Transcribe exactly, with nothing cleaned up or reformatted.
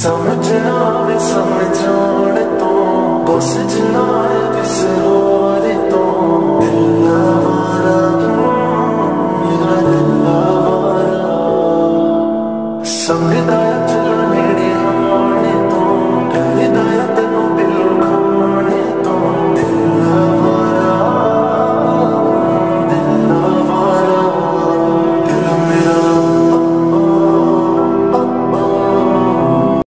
समझना वे समझाने तो बस जना है किसे